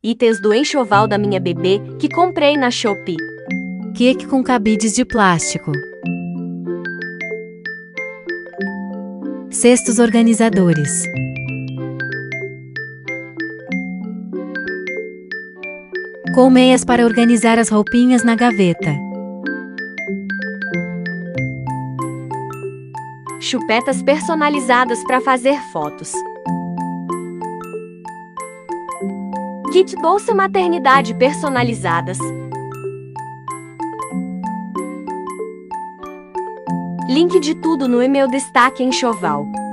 Itens do enxoval da minha bebê que comprei na Shopee. Cake com cabides de plástico. Cestos organizadores. Colmeias para organizar as roupinhas na gaveta. Chupetas personalizadas para fazer fotos. Kit bolsa maternidade personalizadas. Link de tudo no e-mail destaque enxoval.